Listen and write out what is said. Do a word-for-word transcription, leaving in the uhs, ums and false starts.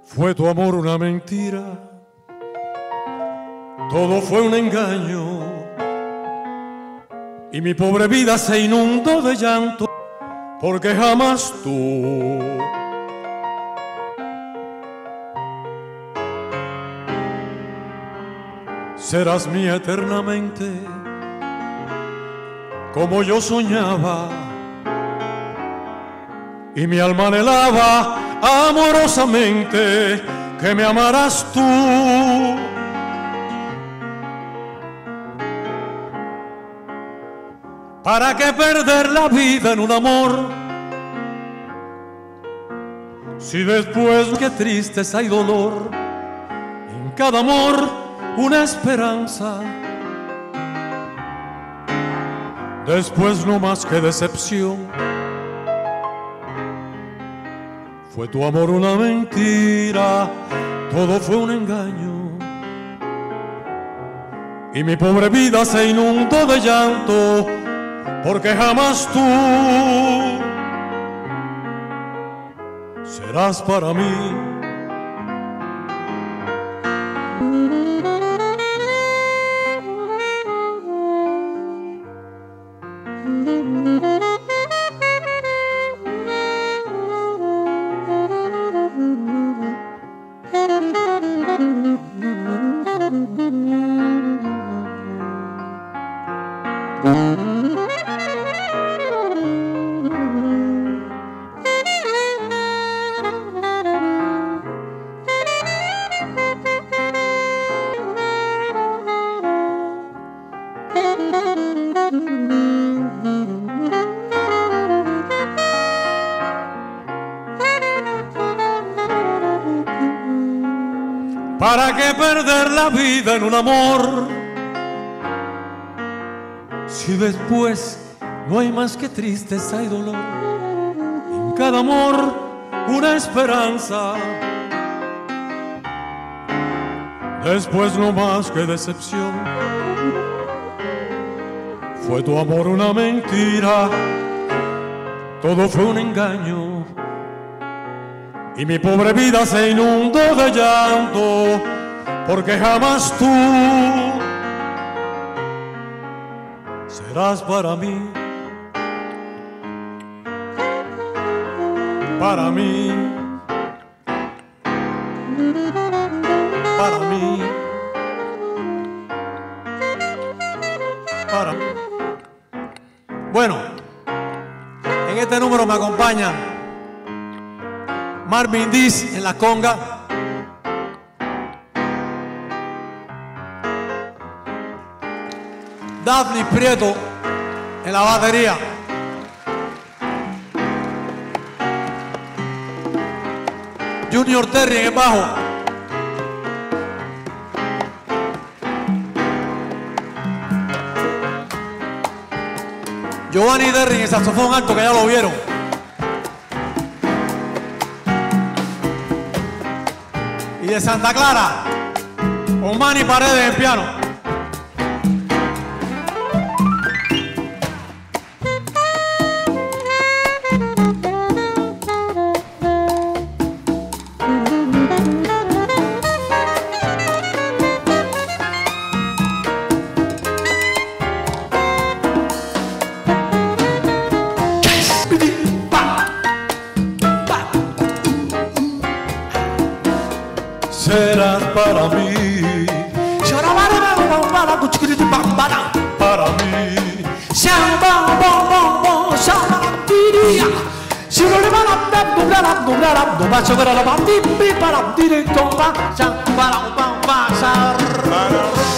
Fue tu amor una mentira, todo fue un engaño, y mi pobre vida se inundó de llanto, porque jamás tú serás mía eternamente, como yo soñaba, y mi alma anhelaba amorosamente que me amarás tú. ¿Para qué perder la vida en un amor? Si después qué tristeza y dolor, en cada amor una esperanza, después no más que decepción. Fue tu amor una mentira, todo fue un engaño, y mi pobre vida se inundó de llanto, porque jamás tú serás para mí. ¿Para qué perder la vida en un amor? Si después no hay más que tristeza y dolor, en cada amor una esperanza, después no más que decepción. Fue tu amor una mentira, todo fue un engaño, y mi pobre vida se inundó de llanto, porque jamás tú serás para mí, para mí, para mí, para mí. Bueno, en este número me acompaña Marvin Diz en la conga, Daphne Prieto en la batería, Junior Terry en el bajo, Giovanni Terry en el saxofón alto, que ya lo vieron, y de Santa Clara, Omani Paredes en piano. Serás para mí, para mí.